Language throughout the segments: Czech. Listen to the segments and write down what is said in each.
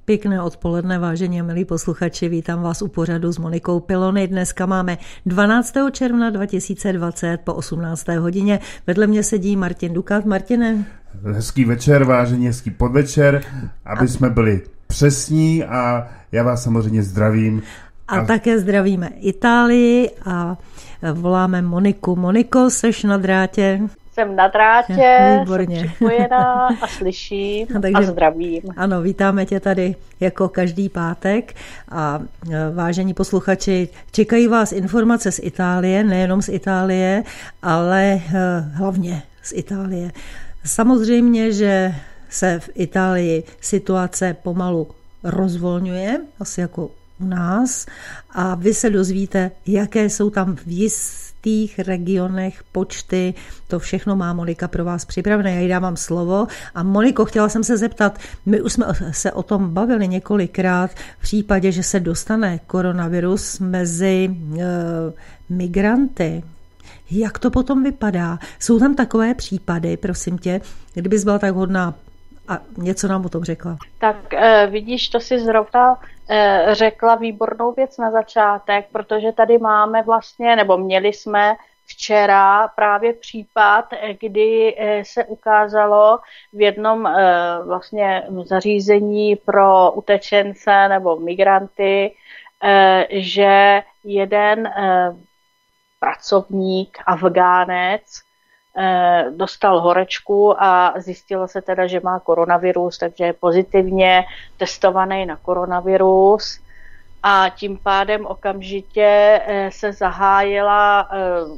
Pěkné odpoledne, vážení a milí posluchači, vítám vás u pořadu s Monikou Pilony. Dneska máme 12. června 2020 po 18. hodině. Vedle mě sedí Martin Dukat. Martine. Hezký večer, vážení, hezký podvečer, aby jsme byli přesní a já vás samozřejmě zdravím. A také zdravíme Itálii a voláme Moniku. Moniko, seš na drátě? Jsem na drátě, Výborně. Jsem připojená a slyším a zdravím. Ano, vítáme tě tady jako každý pátek a vážení posluchači, čekají vás informace z Itálie, nejenom z Itálie, ale hlavně z Itálie. Samozřejmě, že se v Itálii situace pomalu rozvolňuje, asi jako u nás, a vy se dozvíte, jaké jsou tam v jistých regionech počty. To všechno má Monika pro vás připravené. Já jí dávám slovo. A Moniko, chtěla jsem se zeptat, my už jsme se o tom bavili několikrát v případě, že se dostane koronavirus mezi migranty. Jak to potom vypadá? Jsou tam takové případy, prosím tě, kdybys byla tak hodná a něco nám o tom řekla. Tak vidíš, to si zrovna řekla výbornou věc na začátek, protože tady máme vlastně, nebo měli jsme včera právě případ, kdy se ukázalo v jednom vlastně zařízení pro utečence nebo migranty, že jeden pracovník, Afgánec, dostal horečku a zjistilo se teda, že má koronavirus, takže je pozitivně testovaný na koronavirus a tím pádem okamžitě se zahájila,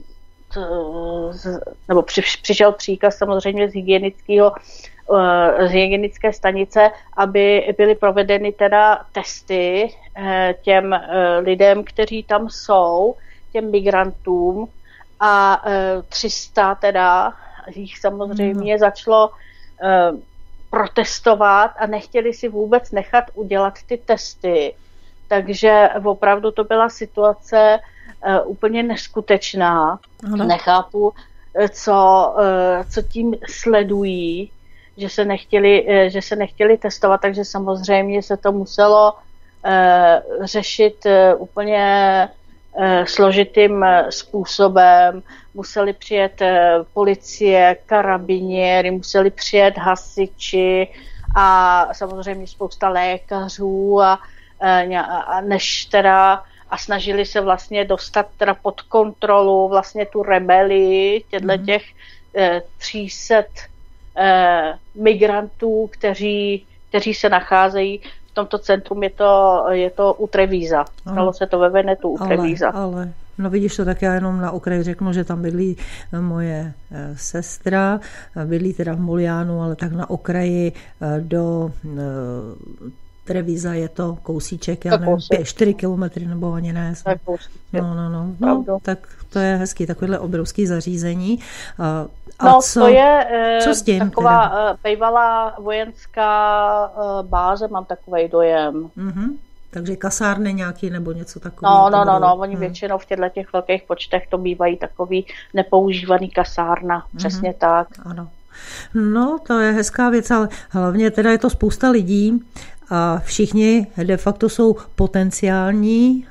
nebo přišel příkaz samozřejmě z hygienické stanice, aby byly provedeny teda testy těm lidem, kteří tam jsou, těm migrantům, a 300 teda jich samozřejmě začalo protestovat a nechtěli si vůbec nechat udělat ty testy. Takže opravdu to byla situace úplně neskutečná. Ano. Nechápu, co tím sledují, že se nechtěli testovat, takže samozřejmě se to muselo řešit úplně složitým způsobem. Museli přijet policie, karabinieri, museli přijet hasiči a samozřejmě spousta lékařů a než teda a snažili se vlastně dostat teda pod kontrolu vlastně tu rebelii těch 300 migrantů, kteří se nacházejí v tomto centrum. Je to u Trevíza. Stalo se to ve Venetu u Trevíza. Ale no vidíš to, tak já jenom na okraj řeknu, že tam bydlí moje sestra, bydlí teda v Moliánu, ale tak na okraji do Trevíza je to kousíček, já nevím, 4 kilometry nebo ani ne. No, tak to je hezký, takovéhle obrovský zařízení. A co s tím? Taková bývalá vojenská báze, mám takovej dojem. Takže kasárny nějaký nebo něco takového? No, oni většinou v těch velkých počtech to bývají takový nepoužívaný kasárna, přesně tak. Ano. No, to je hezká věc, ale hlavně teda je to spousta lidí a všichni de facto jsou potenciální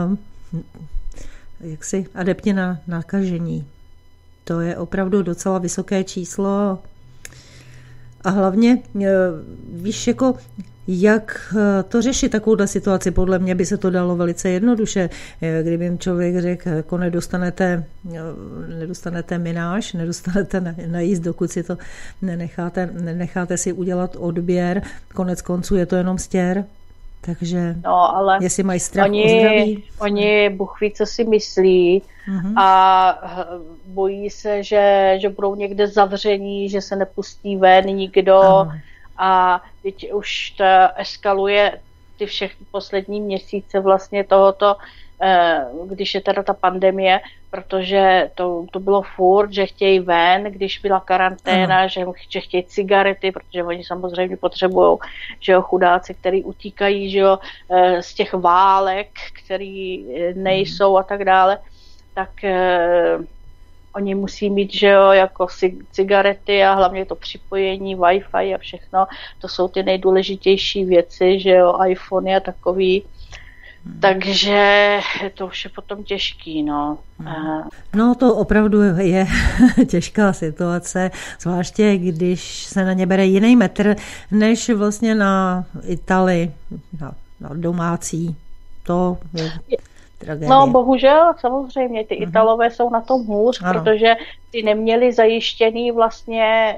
adepti na nakažení. To je opravdu docela vysoké číslo a hlavně víš, jako jak to řešit takovouhle situaci? Podle mě by se to dalo velice jednoduše. Kdyby jim člověk řekl, jako nedostanete mináž, nedostanete najíst, dokud si to nenecháte si udělat odběr. Konec konců je to jenom stěr. Takže ale jestli mají strach o zdraví. Oni Bůh ví, co si myslí a bojí se, že budou někde zavření, že se nepustí ven nikdo. Ano. A teď už to eskaluje ty všechny poslední měsíce vlastně tohoto, když je teda ta pandemie, protože to bylo furt, že chtějí ven, když byla karanténa, že chtějí cigarety, protože oni samozřejmě potřebují, že jo, chudáci, který utíkají, že jo, z těch válek, který nejsou a tak dále, tak oni musí mít, že jo, jako cigarety a hlavně to připojení, Wi-Fi a všechno. To jsou ty nejdůležitější věci, že jo, iPhone a takový. Takže to už je potom těžký, no. No to opravdu je těžká situace, zvláště když se na ně bere jiný metr, než vlastně na Italii, na domácí. To je tragédie. No bohužel, samozřejmě, ty Italové jsou na tom hůř, protože ty neměli zajištěný vlastně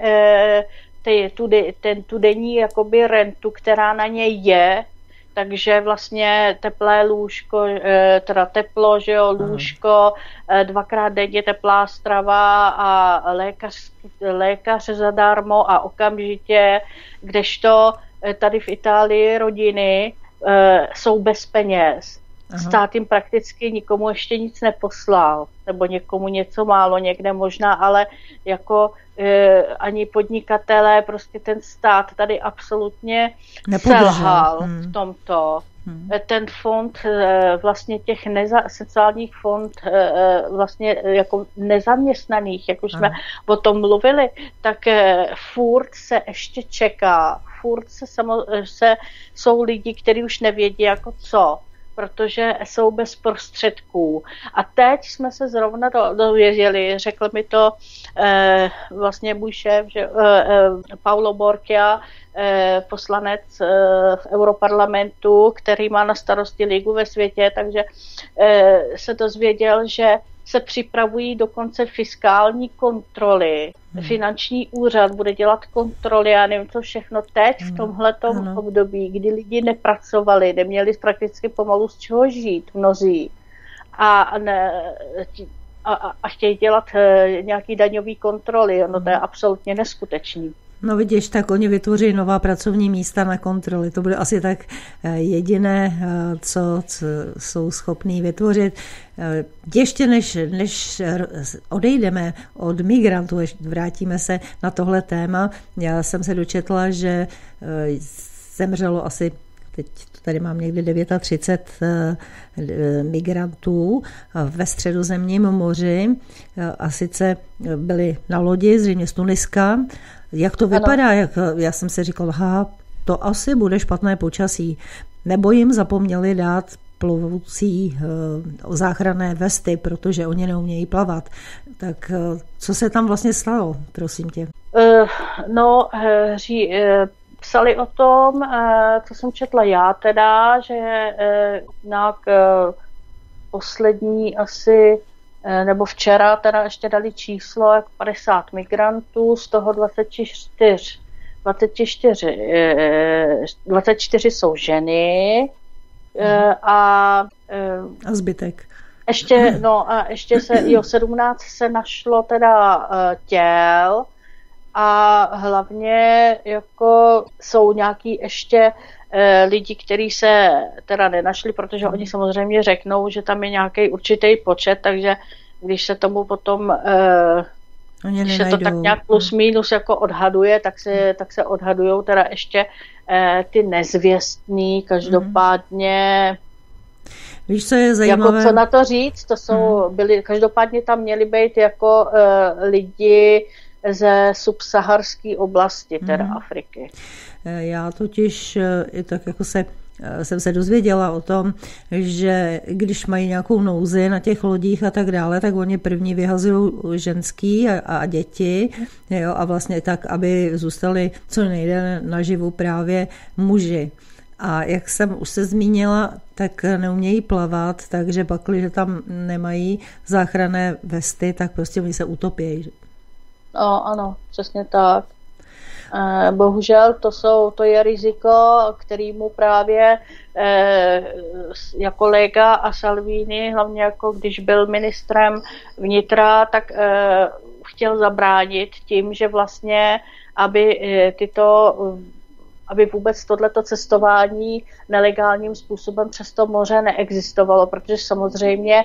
tu denní jakoby rentu, která na ně je, takže vlastně teplé lůžko, teda teplo, že jo, lůžko, 2krát denně teplá strava a lékař zadarmo a okamžitě, kdežto tady v Itálii rodiny jsou bez peněz. Stát jim prakticky nikomu ještě nic neposlal, nebo někomu něco málo, někde možná, ale jako ani podnikatelé, prostě ten stát tady absolutně selhal v tomto. Ten fond vlastně těch sociálních fond vlastně jako nezaměstnaných, jak už jsme o tom mluvili, tak furt se ještě čeká, furt jsou lidi, kteří už nevědí jako co, protože jsou bez prostředků. A teď jsme se zrovna dověděli, řekl mi to vlastně můj šéf, že Paolo Borchia, poslanec v Europarlamentu, který má na starosti ligu ve světě, takže se dozvěděl, že se připravují dokonce fiskální kontroly. Finanční úřad bude dělat kontroly, já nevím co všechno teď v tomhletom období, kdy lidi nepracovali, neměli prakticky pomalu z čeho žít mnozí a chtějí dělat nějaký daňový kontroly. No to je absolutně neskutečný. No vidíš, tak oni vytvoří nová pracovní místa na kontroly. To bude asi tak jediné, co jsou schopní vytvořit. Ještě než odejdeme od migrantů, vrátíme se na tohle téma. Já jsem se dočetla, že zemřelo asi, teď tady mám někdy 39 migrantů ve Středozemním moři. A sice byli na lodi, zřejmě z Tuniska. Jak to vypadá? Já jsem si říkala, to asi bude špatné počasí. Nebo jim zapomněli dát plovoucí záchranné vesty, protože oni neumějí plavat. Tak co se tam vlastně stalo, prosím tě? Psali o tom, co jsem četla já teda, že nějak poslední asi, nebo včera teda ještě dali číslo jako 50 migrantů, z toho 24 jsou ženy a zbytek. Ještě 17 se našlo teda těl a hlavně jako jsou nějaký ještě lidi, kteří se teda nenašli, protože oni samozřejmě řeknou, že tam je nějaký určitý počet, takže když se tomu potom když se to tak nějak plus minus jako odhaduje, tak se odhadujou teda ještě ty nezvěstný, každopádně. Víš, co je zajímavé? Jako co na to říct, to jsou, každopádně tam měli být jako lidi ze subsaharské oblasti, teda Afriky. Já totiž i tak jako jsem se dozvěděla o tom, že když mají nějakou nouzi na těch lodích a tak dále, tak oni první vyhazují ženský a děti, jo, a vlastně tak, aby zůstali co nejde naživu právě muži. A jak jsem už se zmínila, tak neumějí plavat, takže pak, když tam nemají záchranné vesty, tak prostě oni se utopí. Ano, přesně tak. Bohužel to je riziko, kterýmu právě jako Lega a Salvini, hlavně jako když byl ministrem vnitra, tak chtěl zabránit tím, že vlastně, aby vůbec tohleto cestování nelegálním způsobem přes to moře neexistovalo, protože samozřejmě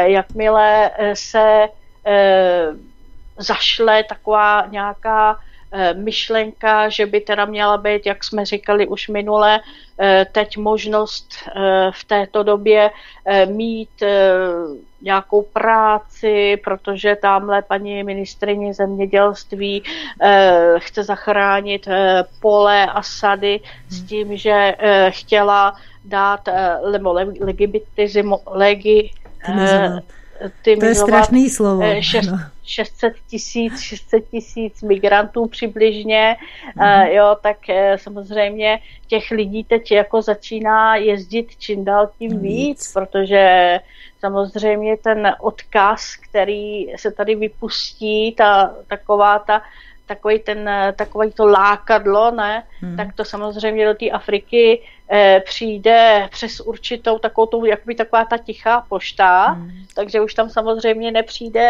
jakmile se zašle taková nějaká myšlenka, že by teda měla být, jak jsme říkali už minule, teď možnost v této době mít nějakou práci, protože tamhle paní ministryně zemědělství chce zachránit pole a sady s tím, že chtěla dát to je strašný slovo. 600 tisíc migrantů přibližně, jo, tak samozřejmě těch lidí teď jako začíná jezdit čím dál tím víc, protože samozřejmě ten odkaz, který se tady vypustí, takový to lákadlo, ne? Tak to samozřejmě do té Afriky přijde přes určitou taková ta tichá pošta, takže už tam samozřejmě nepřijde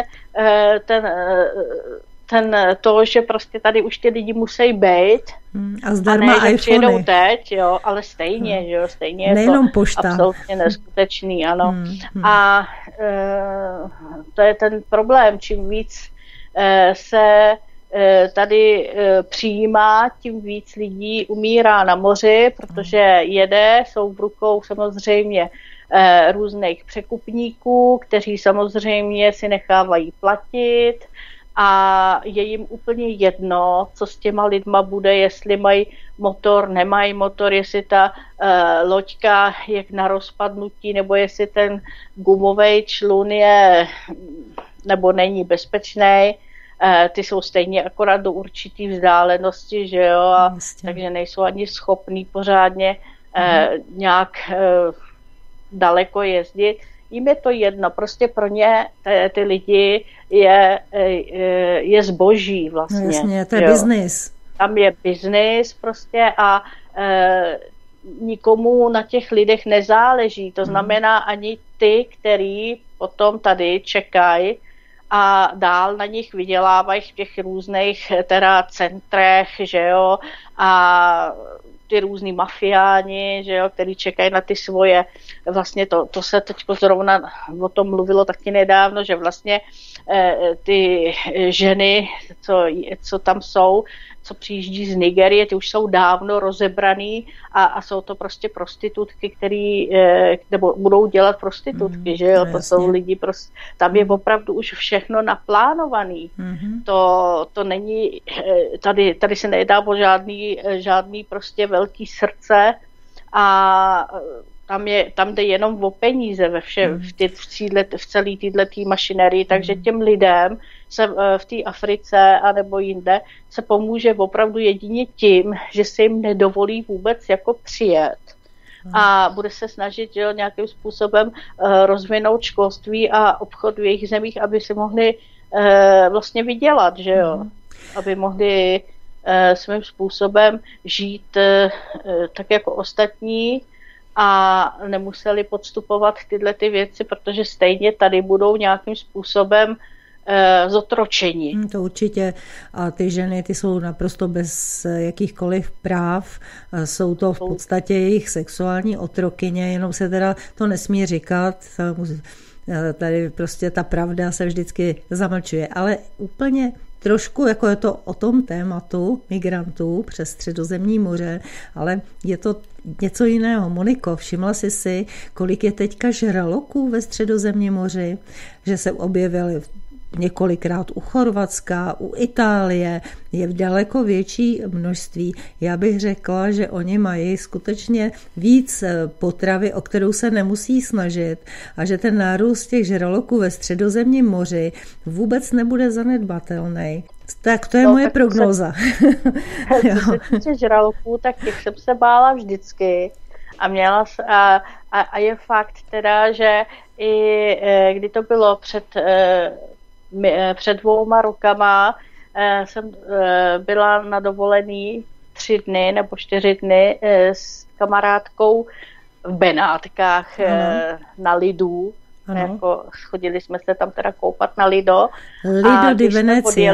to, že prostě tady už ty lidi musí být. A zdarma a ne, že přijedou iPhony. teď, jo, ale stejně, že jo, stejně nejenom je to pošta. Absolutně neskutečný, ano. A to je ten problém, čím víc se tady přijímá, tím víc lidí umírá na moři, protože jsou v rukou samozřejmě různých překupníků, kteří samozřejmě si nechávají platit a je jim úplně jedno, co s těma lidma bude, jestli mají motor, nemají motor, jestli ta loďka je na rozpadnutí, nebo jestli ten gumový člun je nebo není bezpečný. Ty jsou stejně akorát do určitý vzdálenosti, že jo, takže nejsou ani schopní pořádně nějak daleko jezdit. Jim je to jedno, prostě pro ně ty lidi je zboží vlastně. No jasně, to je biznis. Tam je biznis prostě a nikomu na těch lidech nezáleží. To znamená ani ty, který potom tady čekají a dál na nich vydělávají v těch různých teda centrech, že jo, a ty různý mafiáni, že jo, který čekají na ty svoje, vlastně to se teď zrovna o tom mluvilo taky nedávno, že vlastně ty ženy, co tam jsou, co přijíždí z Nigerie, ty už jsou dávno rozebraný a jsou to prostě prostitutky, který nebo budou dělat prostitutky, že jo, to jsou lidi, tam je opravdu už všechno naplánovaný. To není, tady se nedá o žádný prostě velký srdce a tam jde jenom o peníze v celé této mašinerii, takže těm lidem se v té Africe a nebo jinde se pomůže opravdu jedině tím, že se jim nedovolí vůbec jako přijet a bude se snažit, že nějakým způsobem rozvinout školství a obchod v jejich zemích, aby si mohli vlastně vydělat, že jo, aby mohli svým způsobem žít tak jako ostatní a nemuseli podstupovat tyhle ty věci, protože stejně tady budou nějakým způsobem zotročení. To určitě. A ty ženy, ty jsou naprosto bez jakýchkoliv práv. Jsou to v podstatě jejich sexuální otrokyně, jenom se teda to nesmí říkat. Tady prostě ta pravda se vždycky zamlčuje. Ale úplně trošku jako je to o tom tématu migrantů přes Středozemní moře, ale je to něco jiného. Moniko, všimla jsi si, kolik je teďka žraloků ve Středozemním moři, že se objevily několikrát u Chorvatska, u Itálie, je v daleko větší množství. Já bych řekla, že oni mají skutečně víc potravy, o kterou se nemusí snažit a že ten nárůst těch žraloků ve Středozemním moři vůbec nebude zanedbatelný. Tak to je moje prognóza. Co se týče žraloků, tak těch jsem se bála vždycky. A je fakt teda, že i kdy to bylo před 2 rokama, jsem byla na dovolený 3 dny nebo 4 dny s kamarádkou v Benátkách na Lidu. Jako chodili jsme se tam teda koupat na Lido. Lido di Venezia.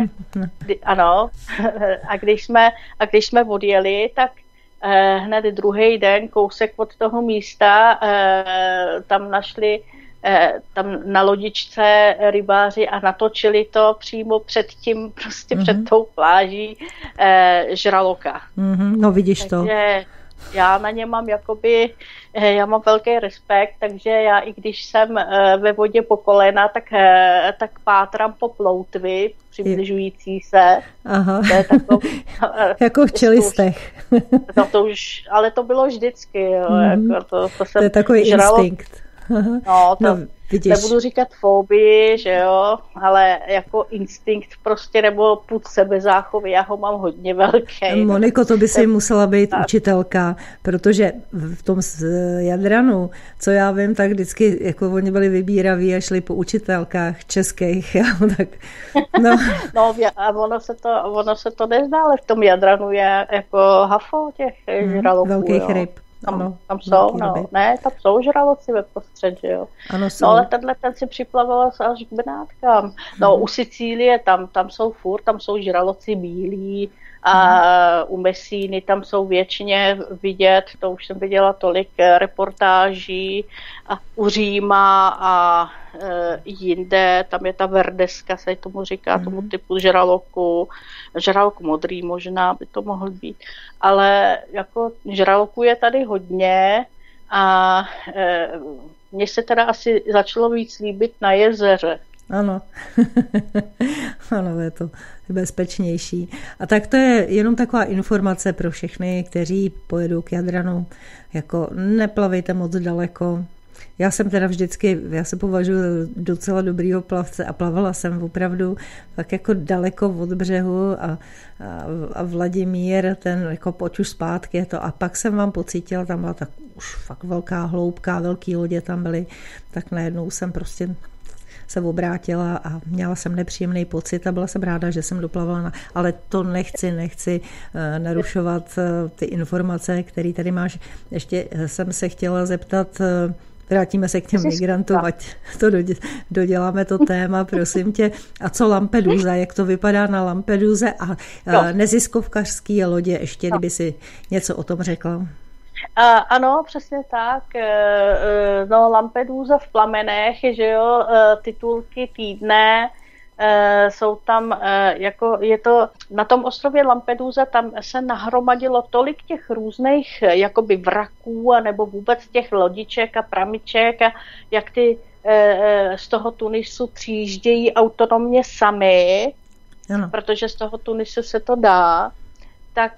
A když jsme odjeli, tak hned druhý den kousek od toho místa tam našli tam na lodičce rybáři a natočili to přímo před tím, prostě před tou pláží žraloka. No vidíš to. Takže já na ně mám já mám velký respekt, takže já i když jsem ve vodě po kolena, tak pátrám po ploutvy přibližující se. Aha. To je takový, jako v čelistech. Ale to bylo vždycky. Jo, jako to je takový instinkt. No, nebudu říkat fobii, že jo, ale jako instinkt prostě nebo pud sebezáchovy, já ho mám hodně velký. Moniko, to by si musela být učitelka, protože v tom Jadranu, co já vím, tak vždycky jako oni byli vybíraví a šli po učitelkách českých. Tak, no a ono se to nezdá, ale v tom Jadranu je jako hafo těch žraloků. Velkých ryb. Tam jsou, tam jsou žraloci ve prostředí, jo. Ano, no ale ten si připlavoval až k Benátkám. No u Sicílie, tam jsou žraloci bílí a u Messíny tam jsou většině vidět, to už jsem viděla tolik reportáží, a u Říma a jinde, tam je ta verdeska, se tomu říká, tomu typu žralok modrý možná by to mohl být, ale jako žraloků je tady hodně a mně se teda asi začalo víc líbit na jezeře. Ano, ano, je to bezpečnější. A tak to je jenom taková informace pro všechny, kteří pojedou k Jadranu, jako neplavejte moc daleko. Já jsem teda já se považuji docela dobrýho plavce a plavala jsem opravdu tak jako daleko od břehu a Vladimír, ten jako pojď už zpátky je to. A pak jsem vám pocítila, tam byla tak už fakt velká hloubka, velký lodě tam byly, tak najednou jsem prostě se obrátila a měla jsem nepříjemný pocit a byla jsem ráda, že jsem doplavala. Ale to nechci narušovat ty informace, které tady máš. Ještě jsem se chtěla zeptat, vrátíme se k těm migrantům, ať to doděláme to téma, prosím tě. A co Lampedusa, jak to vypadá na Lampeduze a neziskovkařský lodě, ještě kdyby si něco o tom řekla. Ano, přesně tak. No, Lampedusa v plamenech, že jo, titulky týdne, jsou tam, jako je to, na tom ostrově Lampedusa, tam se nahromadilo tolik těch různých jakoby vraků, nebo vůbec těch lodiček a pramiček, a jak ty z toho Tunisu přijíždějí autonomně sami, protože z toho Tunisu se to dá, tak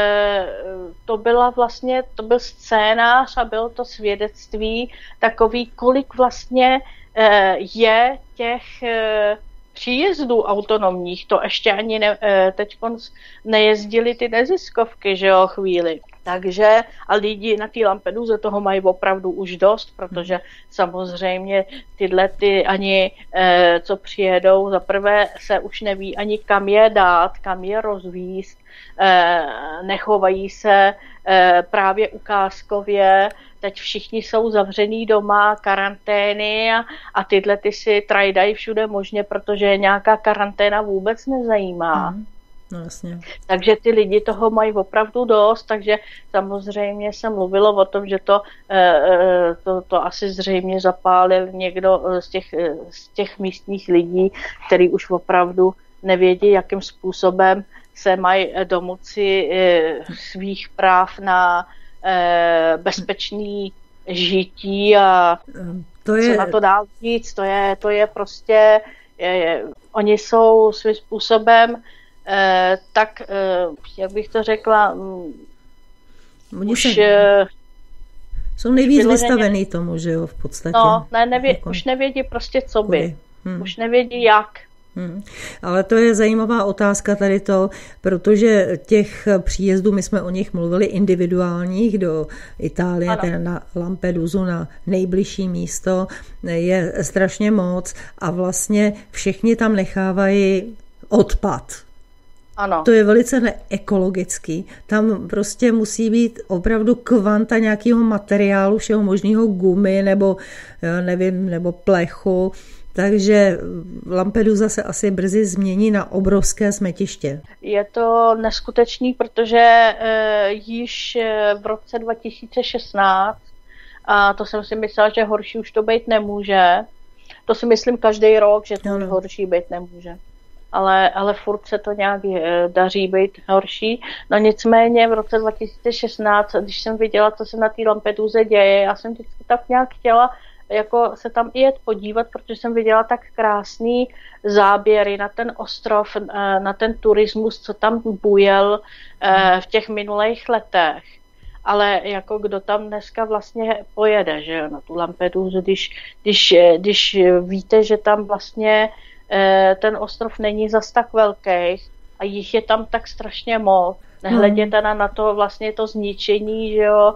to byl scénář a bylo to svědectví takový, kolik vlastně je těch příjezdů autonomních, to ještě ani teď nejezdili ty neziskovky, že jo, chvíli. Takže a lidi na té Lampeduze toho mají opravdu už dost, protože samozřejmě tyhle ani co přijedou, zaprvé se už neví ani kam je dát, kam je rozvízt, nechovají se právě ukázkově, teď všichni jsou zavřený doma, karantény a tyhle ty si trajdají všude možně, protože nějaká karanténa vůbec nezajímá. No, jasně. Takže ty lidi toho mají opravdu dost, takže samozřejmě se mluvilo o tom, že to asi zřejmě zapálil někdo z těch místních lidí, který už opravdu nevědí, jakým způsobem se mají domoci svých práv na bezpečný žití a co na to dál říct, to je prostě, oni jsou svým způsobem tak, jak bych to řekla, jsou nejvíc vystavený tomu, že jo, v podstatě. No, už nevědí prostě, co by. Už nevědí, jak. Ale to je zajímavá otázka tady to, protože těch příjezdů, my jsme o nich mluvili individuálních do Itálie, teda na Lampedusu, na nejbližší místo, je strašně moc a vlastně všichni tam nechávají odpad. Ano. To je velice neekologický. Tam prostě musí být opravdu kvanta nějakého materiálu, všeho možného, gumy nebo nevím, nebo plechu. Takže Lampedusa se asi brzy změní na obrovské smetiště. Je to neskutečný, protože již v roce 2016 A to jsem si myslela, že horší už to být nemůže. To si myslím každý rok, že to horší být nemůže. Ale furt se to nějak daří být horší. No nicméně v roce 2016, když jsem viděla, co se na té Lampeduze děje, já jsem vždycky tak nějak chtěla jako se tam i jet podívat, protože jsem viděla tak krásný záběry na ten ostrov, na ten turismus, co tam bujel v těch minulých letech. Ale jako kdo tam dneska vlastně pojede, že jo, na tu Lampedusu, když víte, že tam vlastně ten ostrov není zas tak velký a jich je tam tak strašně moc. Nehleděte na to vlastně to zničení, že jo,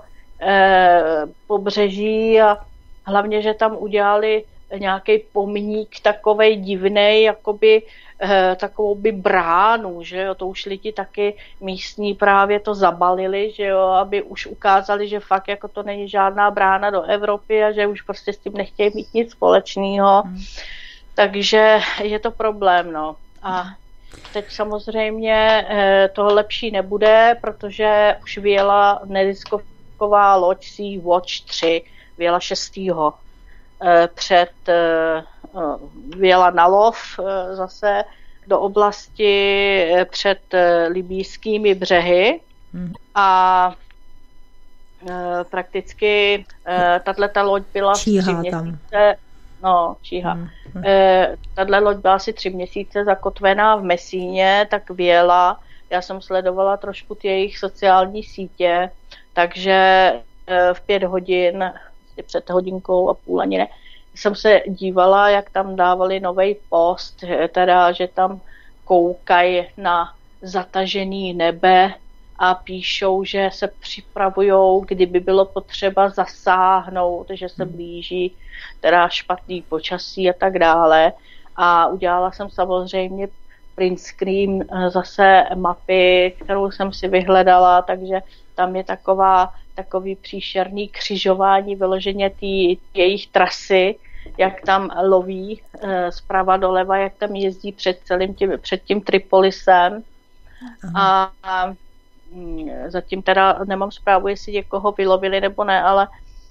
pobřeží a hlavně, že tam udělali nějaký pomník takovej divnej, jakoby takovou by bránu, že jo, to už lidi taky místní právě to zabalili, že jo, aby už ukázali, že fakt jako to není žádná brána do Evropy a že už prostě s tím nechtějí mít nic společného. Takže je to problém, no. A teď samozřejmě toho lepší nebude, protože už vyjela nezisková loď Sea Watch 3, vyjela 6. Vyjela na lov zase do oblasti před libýskými břehy a prakticky tato loď byla 3 měsíce. No, číha. Tato loď byla asi 3 měsíce zakotvená v Messíně, tak vyjela. Já jsem sledovala trošku ty jejich sociální sítě, takže v 5 hodin, před hodinkou a půl ani ne, jsem se dívala, jak tam dávali nový post, teda, že tam koukají na zatažený nebe a píšou, že se připravujou, kdyby bylo potřeba zasáhnout, že se blíží teda špatný počasí a tak dále. A udělala jsem samozřejmě print screen zase mapy, kterou jsem si vyhledala, takže tam je takový příšerný křižování vyloženě té jejich trasy, jak tam loví zprava doleva, jak tam jezdí před tím Tripolisem. A zatím teda nemám zprávu, jestli někoho vylovili nebo ne, ale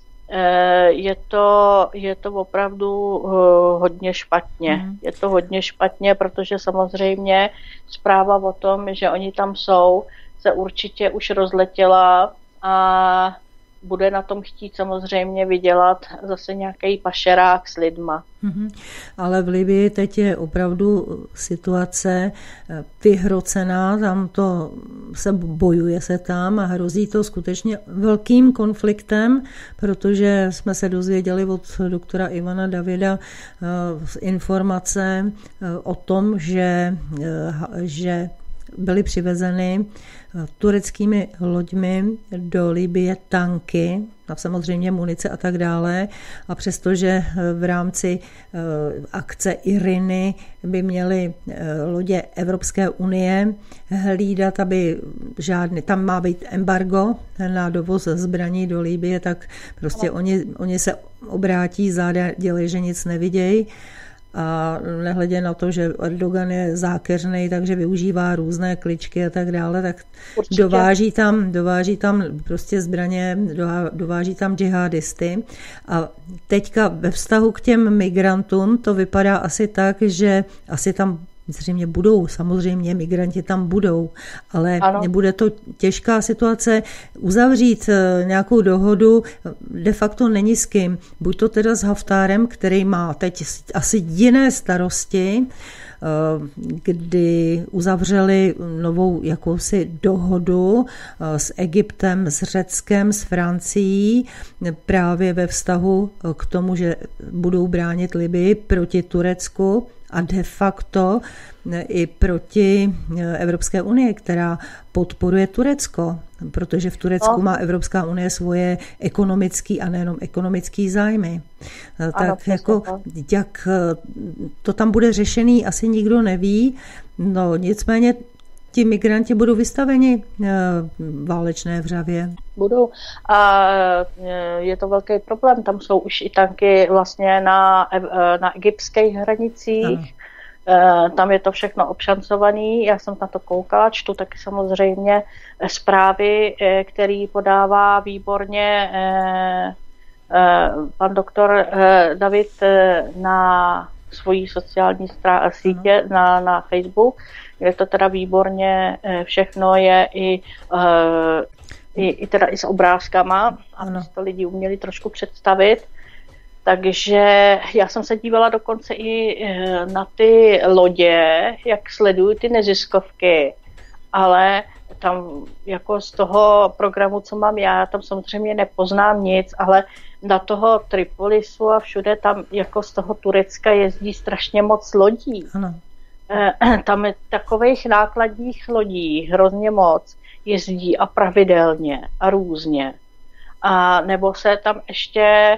je to opravdu hodně špatně. Je to hodně špatně, protože samozřejmě zpráva o tom, že oni tam jsou, se určitě už rozletěla a bude na tom chtít samozřejmě vydělat zase nějaký pašerák s lidma. Ale v Libyi teď je opravdu situace vyhrocená, tam to se bojuje se tam a hrozí to skutečně velkým konfliktem, protože jsme se dozvěděli od doktora Ivana Davida informace o tom, že byly přivezeny tureckými loďmi do Libye tanky, a samozřejmě munice a tak dále. A přestože v rámci akce Iriny by měly lodě Evropské unie hlídat, aby tam má být embargo na dovoz zbraní do Libye, tak prostě oni se obrátí záda, dělají, že nic nevidějí. A nehledě na to, že Erdogan je zákeřnej, takže využívá různé kličky a tak dále, tak dováží tam prostě zbraně, dováží tam džihadisty. A teďka ve vztahu k těm migrantům to vypadá asi tak, že asi tam zřejmě budou, samozřejmě migranti tam budou, ale bude to těžká situace uzavřít nějakou dohodu, de facto není s kým. Buď to teda s Haftárem, který má teď asi jiné starosti, kdy uzavřeli novou jakousi dohodu s Egyptem, s Řeckem, s Francií právě ve vztahu k tomu, že budou bránit Libyi proti Turecku a de facto i proti Evropské unie, která podporuje Turecko, protože v Turecku má Evropská unie svoje ekonomické a nejenom ekonomické zájmy. Tak jako, jak to tam bude řešený, asi nikdo neví. No nicméně ti migranti budou vystaveni válečné vřavě. Budou. A je to velký problém. Tam jsou už i tanky vlastně na egyptských hranicích. Tam je to všechno obšancovaný. Já jsem na to koukala, čtu taky samozřejmě zprávy, který podává výborně pan doktor David na svojí sociální sítě na Facebook, kde to teda výborně všechno je i teda i s obrázkama, aby si to lidi uměli trošku představit. Takže já jsem se dívala dokonce i na ty lodě, jak sledují ty neziskovky, ale tam jako z toho programu, co mám já, tam samozřejmě nepoznám nic, ale na toho Tripolisu a všude tam jako z toho Turecka jezdí strašně moc lodí. Ano. Tam je takových nákladních lodí hrozně moc jezdí a pravidelně a různě. A nebo se tam ještě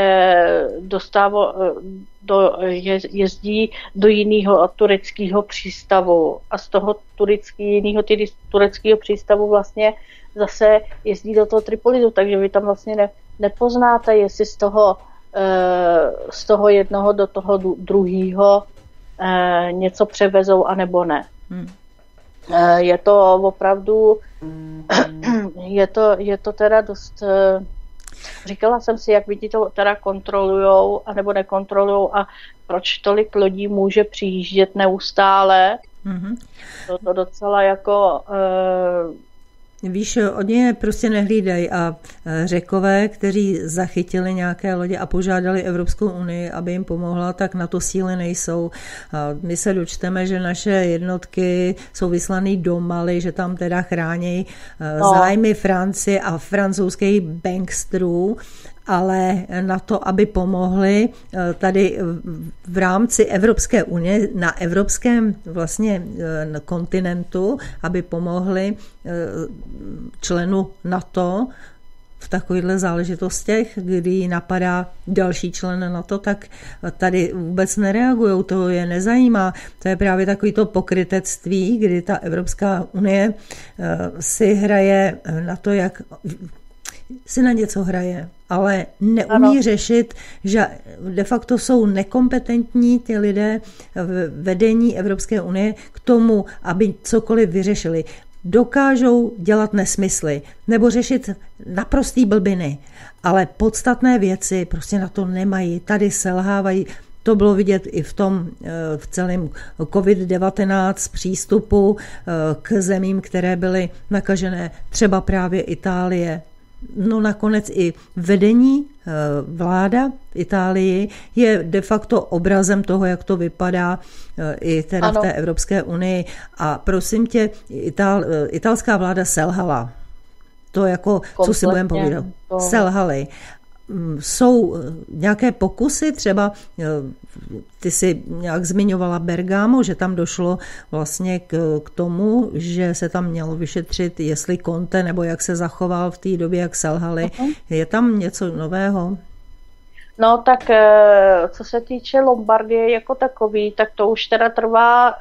jezdí do jiného tureckého přístavu a z toho jiného tureckého přístavu vlastně zase jezdí do toho Tripolisu, takže vy tam vlastně nepoznáte, jestli z toho jednoho do toho druhého něco převezou, anebo ne. Je to opravdu, je to teda dost... Říkala jsem si, jak vidí to teda kontrolujou, anebo nekontrolujou a proč tolik lodí může přijíždět neustále. To docela jako... Víš, oni je prostě nehlídají a Řekové, kteří zachytili nějaké lodě a požádali Evropskou unii, aby jim pomohla, tak na to síly nejsou. My se dočteme, že naše jednotky jsou vyslané do Mali, že tam teda chrání zájmy Francie a francouzských banksterů, ale na to, aby pomohli tady v rámci Evropské unie, na evropském vlastně kontinentu, aby pomohli členu NATO v takovýchhle záležitostech, kdy napadá další člen NATO, tak tady vůbec nereagují, to je nezajímá. To je právě takový to pokrytectví, kdy ta Evropská unie si hraje na to, jak si na něco hraje, ale neumí řešit, že de facto jsou nekompetentní ty lidé v vedení Evropské unie k tomu, aby cokoliv vyřešili. Dokážou dělat nesmysly nebo řešit naprostý blbiny, ale podstatné věci prostě na to nemají. Tady selhávají. To bylo vidět i v celém COVID-19 přístupu k zemím, které byly nakažené, třeba právě Itálie. No nakonec i vedení vláda v Itálii je de facto obrazem toho, jak to vypadá i teda v té Evropské unii. A prosím tě, italská vláda selhala. To jako, kompletně, co si budeme povídat, selhali. Jsou nějaké pokusy, třeba ty si nějak zmiňovala Bergamo, že tam došlo vlastně k tomu, že se tam mělo vyšetřit, jestli Conte nebo jak se zachoval v té době, jak selhali. Je tam něco nového? No tak co se týče Lombardie jako takový, tak to už teda trvá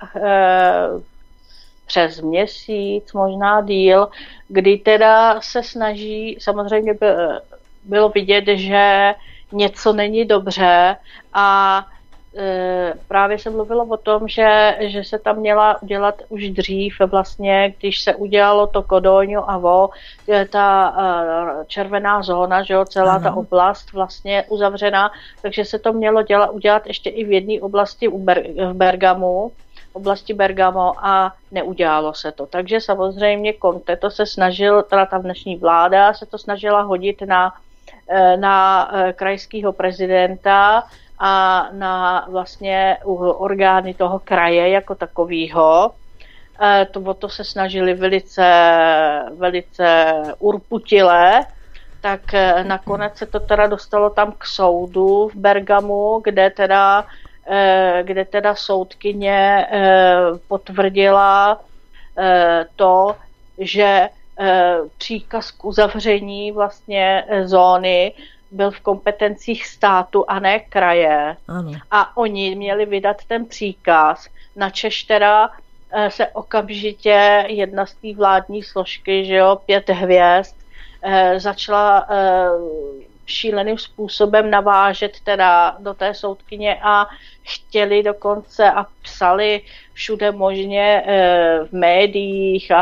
přes měsíc, možná díl, kdy teda se snaží, samozřejmě bylo vidět, že něco není dobře a právě se mluvilo o tom, že se tam měla udělat už dřív vlastně, když se udělalo to Codogno a Vo, ta červená zóna, že jo, celá ta oblast vlastně uzavřená, takže se to mělo udělat ještě i v jedné oblasti v Bergamu, oblasti Bergamo a neudělalo se to. Takže samozřejmě Conte to se snažil, teda ta dnešní vláda se to snažila hodit na krajského prezidenta a na vlastně orgány toho kraje jako takového. To se snažili velice urputile, tak nakonec se to teda dostalo tam k soudu v Bergamu, kde teda soudkyně potvrdila to, že příkaz k uzavření vlastně zóny byl v kompetencích státu a ne kraje. Ano. A oni měli vydat ten příkaz. Načež teda se okamžitě jedna z té vládní složky, že jo, 5 hvězd, začala šíleným způsobem navážet teda do té soudkyně a chtěli dokonce a psali všude možně v médiích a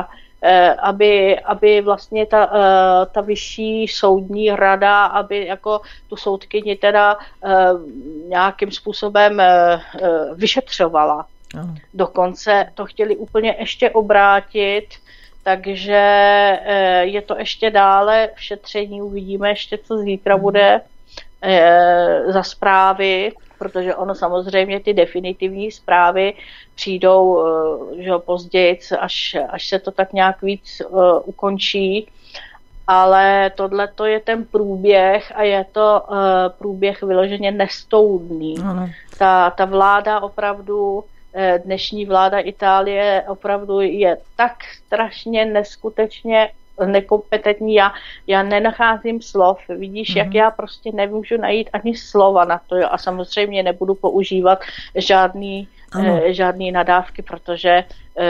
aby vlastně ta vyšší soudní rada, aby jako tu soudkyni teda nějakým způsobem vyšetřovala. Dokonce to chtěli úplně ještě obrátit, takže je to ještě dále v šetření, uvidíme ještě, co zítra bude za zprávy, protože ono samozřejmě ty definitivní zprávy přijdou že později, až se to tak nějak víc ukončí, ale tohle to je ten průběh a je to průběh vyloženě nestoudný. Ta vláda opravdu, dnešní vláda Itálie opravdu je tak strašně neskutečně nekompetentní. Já nenacházím slov. Vidíš, jak já prostě nemůžu najít ani slova na to. Jo? A samozřejmě nebudu používat žádný nadávky, protože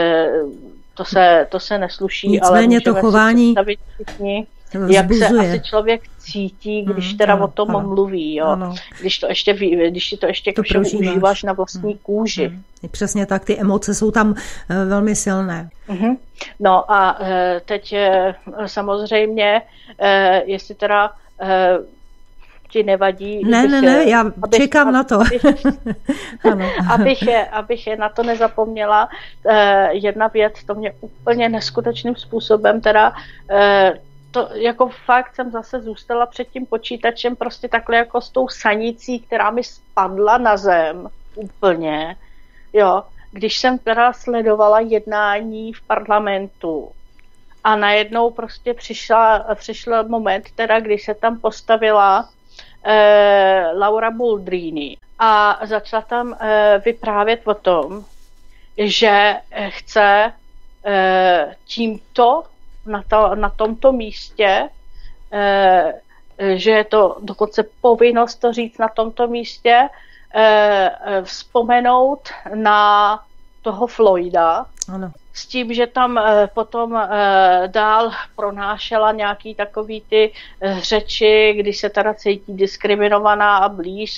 to se nesluší. Nicméně ale to chování si představit všichni, jak se asi člověk cítí, když teda o tom mluví, jo. Když si to ještě ke všemu užíváš na vlastní kůži. Přesně tak, ty emoce jsou tam velmi silné. No a teď samozřejmě, jestli teda ti nevadí. Ne, já čekám na to. abych na to nezapomněla. Jedna věc, to mě úplně neskutečným způsobem teda to jako fakt jsem zase zůstala před tím počítačem prostě takhle jako s tou sanicí, která mi spadla na zem úplně, jo, když jsem teda sledovala jednání v parlamentu a najednou prostě přišel moment teda, kdy se tam postavila Laura Boldrini a začala tam vyprávět o tom, že chce tímto na tomto místě, že je to dokonce povinnost to říct na tomto místě, vzpomenout na toho Floyda. Ano. S tím, že tam potom dál pronášela nějaký takový ty řeči, kdy se teda cítí diskriminovaná a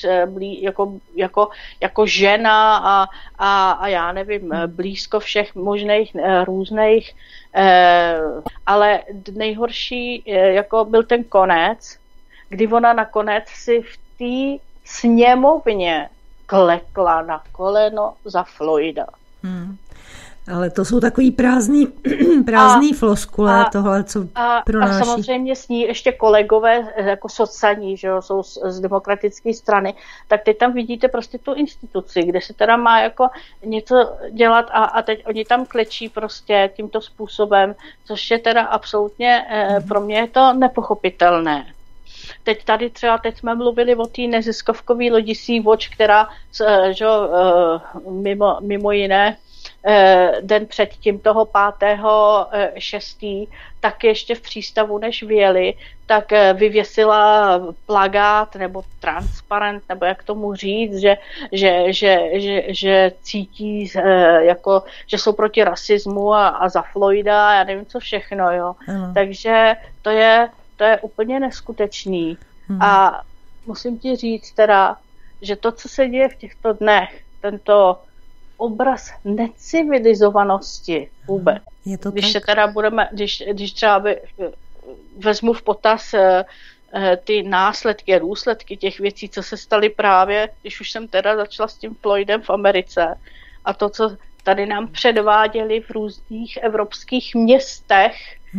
jako žena a já nevím, blízko všech možných různých, ale nejhorší jako byl ten konec, kdy ona nakonec si v té sněmovně klekla na koleno za Floyda. Ale to jsou takový prázdný floskule, tohle, co pronáší. A samozřejmě s ní ještě kolegové jako socani, že jo, jsou z demokratické strany, tak teď tam vidíte prostě tu instituci, kde se teda má jako něco dělat a teď oni tam klečí prostě tímto způsobem, což je teda absolutně, pro mě je to nepochopitelné. Teď jsme mluvili o té neziskovkové lodi Sea-Watch, která že, mimo jiné den předtím toho 5.6. tak ještě v přístavu, než vyjeli, tak vyvěsila plakát nebo transparent, nebo jak tomu říct, že cítí jako, že jsou proti rasismu a za Floyda, já nevím co všechno, jo. Takže to je úplně neskutečný. A musím ti říct teda, že to, co se děje v těchto dnech, tento obraz necivilizovanosti vůbec. Když se teda když třeba vezmu v potaz ty důsledky těch věcí, co se staly právě, když už jsem teda začala s tím Floydem v Americe a to, co tady nám předváděli v různých evropských městech,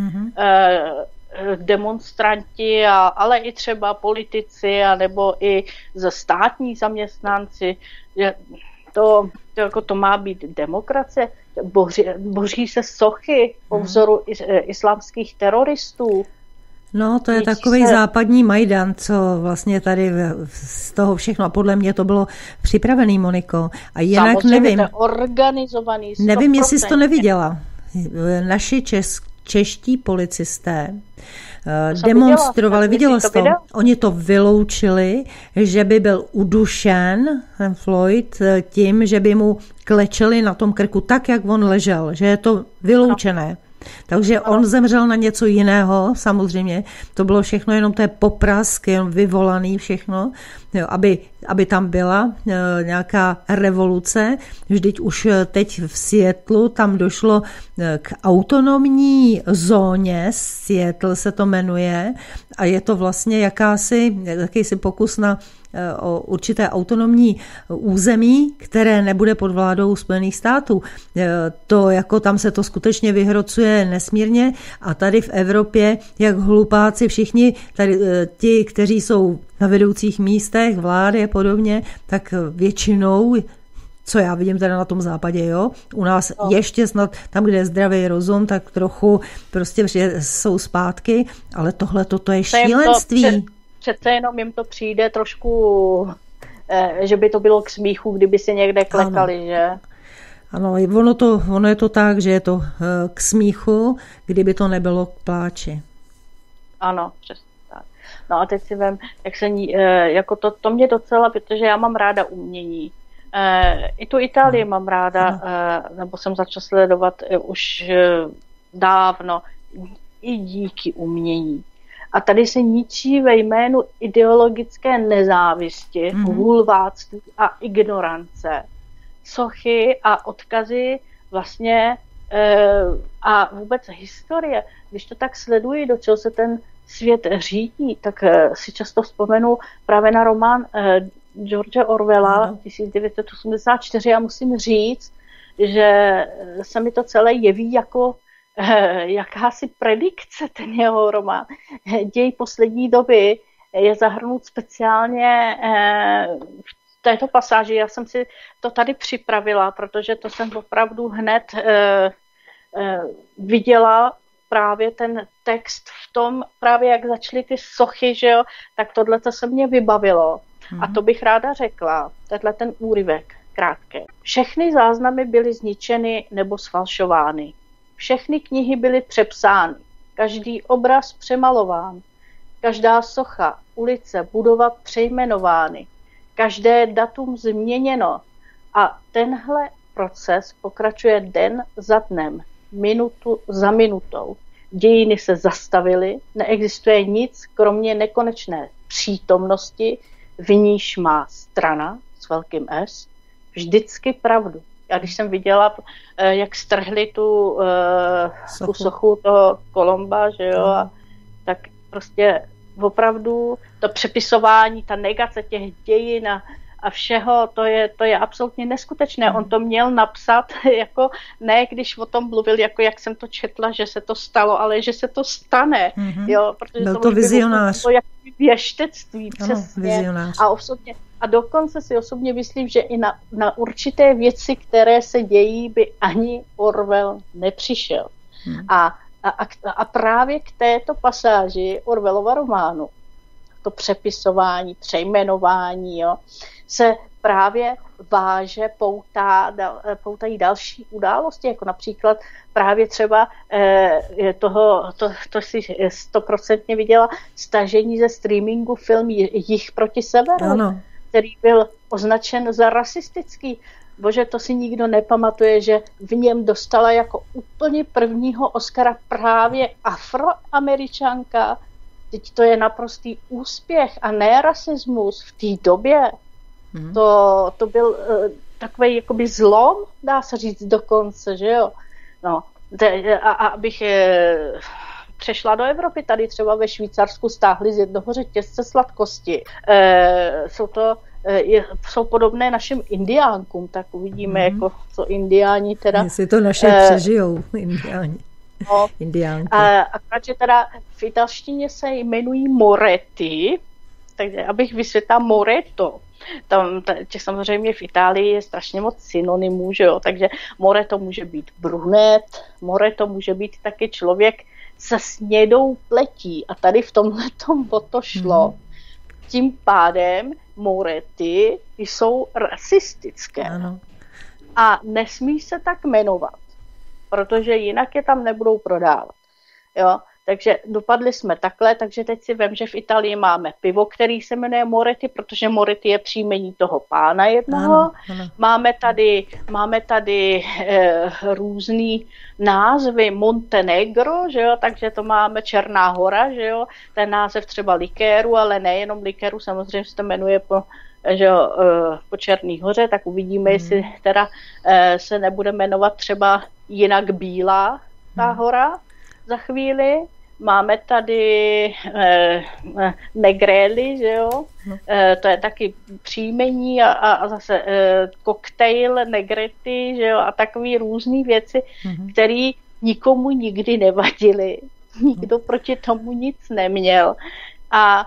demonstranti, ale i třeba politici, anebo i státní zaměstnanci, to má být demokracie. Boří se sochy po vzoru islámských teroristů. No, to je takový západní Majdan, co vlastně tady z toho všechno, a podle mě to bylo připravený, Moniko. A jinak samozřejmě nevím. Organizovaný 100%. Nevím, jestli jsi to neviděla. Naši čeští policisté demonstrovali, viděla jsi to? Oni to vyloučili, že by byl udušen ten Floyd tím, že by mu klečeli na tom krku tak, jak on ležel, že je to vyloučené. Takže on zemřel na něco jiného, samozřejmě. To bylo všechno jenom té poprask, jenom vyvolaný všechno, jo, aby tam byla nějaká revoluce. Vždyť už teď v Seattlu tam došlo k autonomní zóně, Seattle se to jmenuje, a je to vlastně jakýsi pokus o určité autonomní území, které nebude pod vládou Spojených států. To jako tam se to skutečně vyhrocuje nesmírně a tady v Evropě, jak hlupáci všichni, tady ti, kteří jsou na vedoucích místech, vlády a podobně, tak většinou, co já vidím teda na tom západě, jo, u nás ještě snad tam, kde je zdravý rozum, tak trochu prostě jsou zpátky, ale tohle toto je šílenství. Přece jenom jim to přijde trošku, že by to bylo k smíchu, kdyby si někde klekali, ano. Že? Ano, ono je to tak, že je to k smíchu, kdyby to nebylo k pláči. Ano, přesně tak. No a teď si vem, jak se jako to mě docela, protože já mám ráda umění. I tu Itálii mám ráda, nebo jsem začala sledovat už dávno, i díky umění. A tady se ničí ve jménu ideologické nezávisti, hulváctví a ignorance. Sochy a odkazy vlastně a vůbec historie. Když to tak sleduji, do čeho se ten svět řídí, tak si často vzpomenu právě na román George Orwella 1984 a musím říct, že se mi to celé jeví jako jakási predikce, ten jeho román. Děj poslední doby je zahrnut speciálně v této pasáži. Já jsem si to tady připravila, protože to jsem opravdu hned viděla právě ten text v tom, právě jak začaly ty sochy, že jo, tak tohle se mě vybavilo. A to bych ráda řekla, tenhle ten úryvek krátké. Všechny záznamy byly zničeny nebo sfalšovány. Všechny knihy byly přepsány, každý obraz přemalován, každá socha, ulice, budova přejmenovány, každé datum změněno a tenhle proces pokračuje den za dnem, minutu za minutou. Dějiny se zastavily, neexistuje nic, kromě nekonečné přítomnosti, v níž má strana s velkým S vždycky pravdu. Já když jsem viděla, jak strhli tu sochu toho Kolomba, že jo, tak prostě opravdu to přepisování, ta negace těch dějin a všeho, to je absolutně neskutečné. On to měl napsat, jako ne, když o tom mluvil, jako jak jsem to četla, že se to stalo, ale že se to stane. Jo, protože byl to vizionář. To jako věštectví, přesně. Ano, a dokonce si osobně myslím, že i na určité věci, které se dějí, by ani Orwell nepřišel. A právě k této pasáži Orwellova románu, to přepisování, přejmenování, jo, se právě váže, poutají další události, jako například právě třeba to si 100% viděla, stažení ze streamingu film Jih proti severu, ano, který byl označen za rasistický. Bože, to si nikdo nepamatuje, že v něm dostala jako úplně prvního Oscara právě Afroameričanka. Teď to je naprostý úspěch a ne rasismus v té době. To byl takový jakoby zlom, dá se říct dokonce, že jo. No, abych přešla do Evropy, tady třeba ve Švýcarsku stáhli z jednoho řetězce sladkosti. Jsou podobné našim indiánkům, tak uvidíme, jako co indiáni teda... Jestli to naše přežijou, indiáni. No, akorát, že teda v italštině se jmenují Moretti, takže abych vysvětlila Moretto. Tam samozřejmě v Itálii je strašně moc synonymů, že jo, takže Moretto může být brunet, Moretto může být taky člověk se snědou pletí a tady v tomhletom o to šlo. Tím pádem Moretti jsou rasistické. Ano. A nesmí se tak jmenovat, protože jinak je tam nebudou prodávat. Jo? Takže dopadli jsme takhle, takže teď si vem, že v Itálii máme pivo, který se jmenuje Moretti, protože Moretti je příjmení toho pána jednoho. Ano. Máme tady různý názvy Montenegro, že jo, takže to máme Černá hora, že jo, ten název třeba likéru, ale nejenom likéru, samozřejmě se to jmenuje po Černý hoře, tak uvidíme, jestli teda se nebude jmenovat třeba jinak Bílá ta hora za chvíli. Máme tady Negrelli, že jo, to je taky příjmení a zase koktejl Negretti, že jo, a takový různý věci, které nikomu nikdy nevadily. Nikdo proti tomu nic neměl. A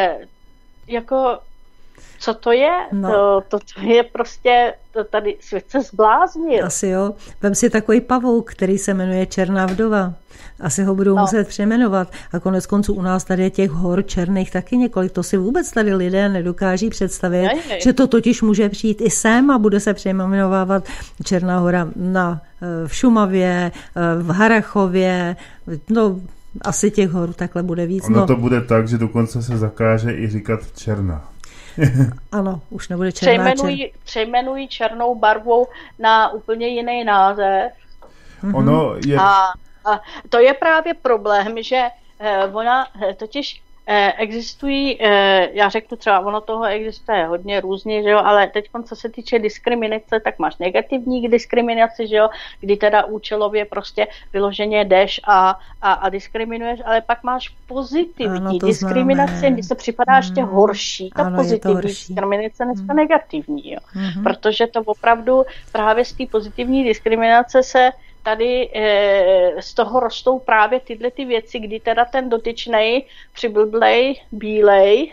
jako co to je? No. To je prostě, tady svět se zbláznil. Asi jo. Vem si takový pavouk, který se jmenuje Černá vdova. Asi ho budou muset přejmenovat. A konec konců u nás tady je těch hor černých taky několik. To si vůbec tady lidé nedokáží představit, že to totiž může přijít i sem a bude se přejmenovávat Černá hora v Šumavě, v Harrachově, no asi těch hor takhle bude víc. Ono to bude tak, že dokonce se zakáže i říkat černá. Ano, už nebude černá. Přejmenují černou barvou na úplně jiný název. Ono je... A to je právě problém, že ona totiž existují, já řeknu třeba, ono toho existuje hodně různě, že jo, ale teď, co se týče diskriminace, tak máš negativní diskriminaci, že jo, kdy teda účelově prostě vyloženě jdeš a diskriminuješ, ale pak máš pozitivní diskriminaci, kdy se připadá ještě horší, ta pozitivní diskriminace než ta negativní, jo. Protože to opravdu právě z té pozitivní diskriminace se tady z toho rostou právě tyhle ty věci, kdy teda ten dotyčnej, přiblblej, bílej,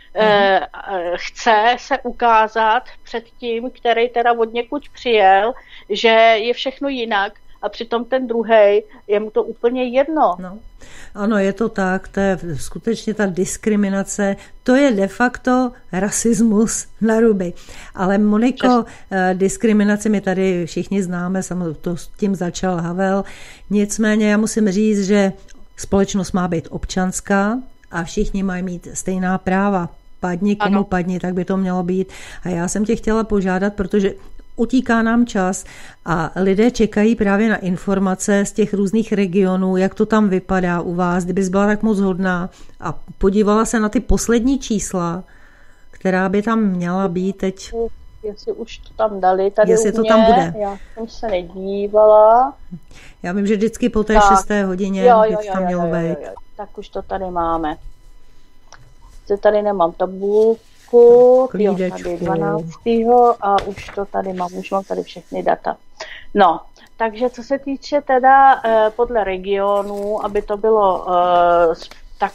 chce se ukázat před tím, který teda od někud přijel, že je všechno jinak a přitom ten druhej, je mu to úplně jedno. No. Ano, je to tak, to je skutečně ta diskriminace, to je de facto rasismus na ruby. Ale Moniko, diskriminaci my tady všichni známe, samozřejmě to s tím začal Havel, nicméně já musím říct, že společnost má být občanská a všichni mají mít stejná práva. Padni komu padni, tak by to mělo být. A já jsem tě chtěla požádat, protože utíká nám čas a lidé čekají právě na informace z těch různých regionů, jak to tam vypadá u vás, kdybys byla tak moc hodná a podívala se na ty poslední čísla, která by tam měla být teď. Jestli už to tam dali tady jestli to tam bude. Já jsem se nedívala. Já vím, že vždycky po té 6. hodině by tam mělo být. Tak už to tady máme. Tady nemám tabulku. Tady 12. a už to tady mám, už mám tady všechny data. No, takže co se týče teda podle regionů, aby to bylo tak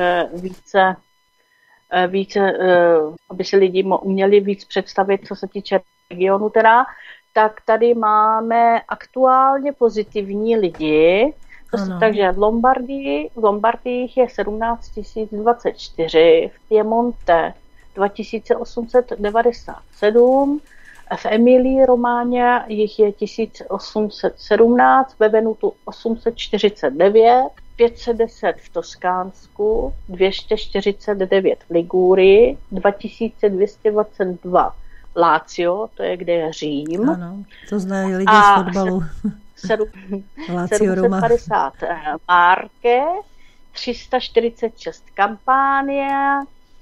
více, aby si lidi uměli víc představit, co se týče regionu teda, tak tady máme aktuálně pozitivní lidi, takže v Lombardii je 17 024, v Piemonte 2897, v Emilii Románě jich je 1817, ve Venutu 849, 510 v Toskánsku, 249 v Ligúrii, 2222 Lazio, to je kde je Řím. Ano, to znají lidi z fotbalu. 750 Marke, 346 Kampánie,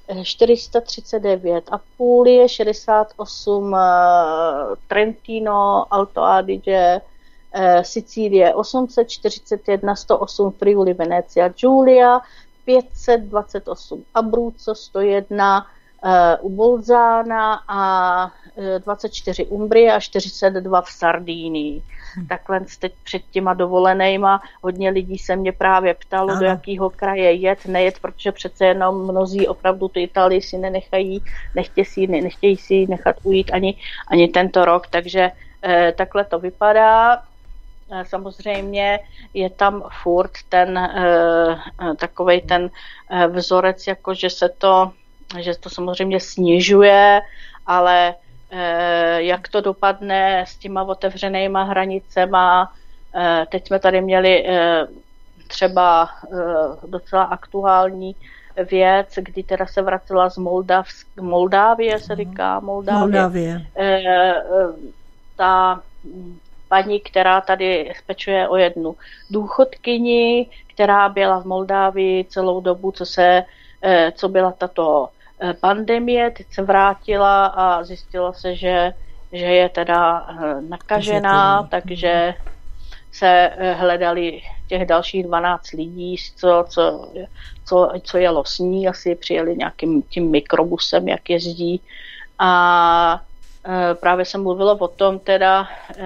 439 Apulie, 68 Trentino, Alto Adige, Sicílie 841, 108 Friuli, Venecia, Giulia, 528 Abruzzo, 101 u Bolzána a 24 Umbrie a 42 v Sardínii. Takhle teď před těma dovolenejma hodně lidí se mě právě ptalo, do jakého kraje nejet, protože přece jenom mnozí opravdu tu Itálii si nenechají, nechtějí si nechat ujít ani tento rok, takže takhle to vypadá. Samozřejmě je tam furt ten takovej ten vzorec, jako že to samozřejmě snižuje, ale jak to dopadne s těma otevřenýma hranicema. Teď jsme tady měli třeba docela aktuální věc, kdy teda se vracela z Moldávie, se říká Moldávie. Ta paní, která tady pečuje o jednu důchodkyni, která byla v Moldávii celou dobu, co byla tato pandemie, teď se vrátila a zjistilo se, že je teda nakažená, takže se hledali těch dalších 12 lidí, co jelo s ní, asi přijeli nějakým tím mikrobusem, jak jezdí. A právě se mluvilo o tom teda,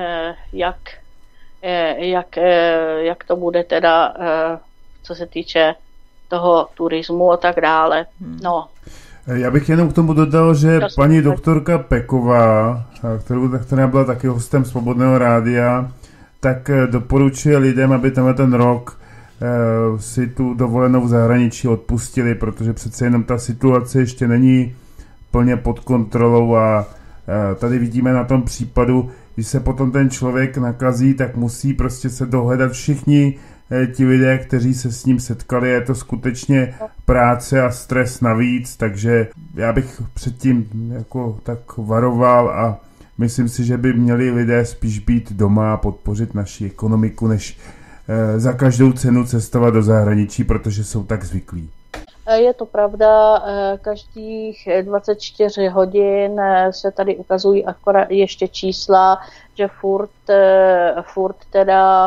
jak to bude teda, co se týče toho turismu a tak dále. No. Já bych jenom k tomu dodal, že paní doktorka Peková, která byla taky hostem Svobodného rádia, tak doporučuje lidem, aby ten rok si tu dovolenou v zahraničí odpustili, protože přece jenom ta situace ještě není plně pod kontrolou a tady vidíme na tom případu, když se potom ten člověk nakazí, tak musí prostě se dohledat všichni ti lidé, kteří se s ním setkali. Je to skutečně práce a stres navíc, takže já bych předtím jako tak varoval a myslím si, že by měli lidé spíš být doma a podpořit naši ekonomiku, než za každou cenu cestovat do zahraničí, protože jsou tak zvyklí. Je to pravda, každých 24 hodin se tady ukazují akorát ještě čísla, že furt teda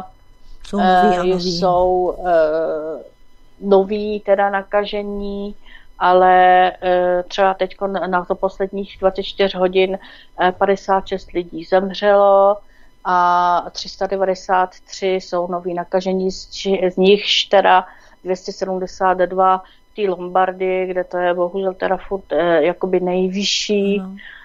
jsou noví teda nakažení, ale třeba teď na to posledních 24 hodin 56 lidí zemřelo a 393 jsou noví nakažení, z nichž teda 272 v té Lombardii, kde to je bohužel teda furt jakoby nejvyšší.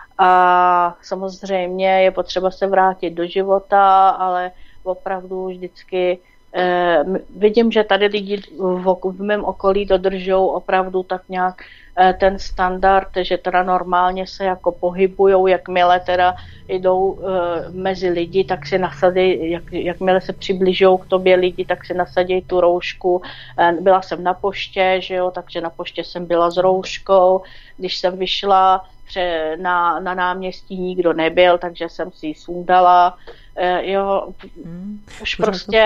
A samozřejmě je potřeba se vrátit do života, ale opravdu vždycky vidím, že tady lidi v mém okolí dodržou opravdu tak nějak ten standard, že teda normálně se jako pohybujou, jakmile teda jdou mezi lidi, tak si nasadí, jakmile se přibližují k tobě lidi, tak si nasadí tu roušku. Byla jsem na poště, že jo, takže na poště jsem byla s rouškou, když jsem vyšla na náměstí nikdo nebyl, takže jsem si ji sundala. Jo, už prostě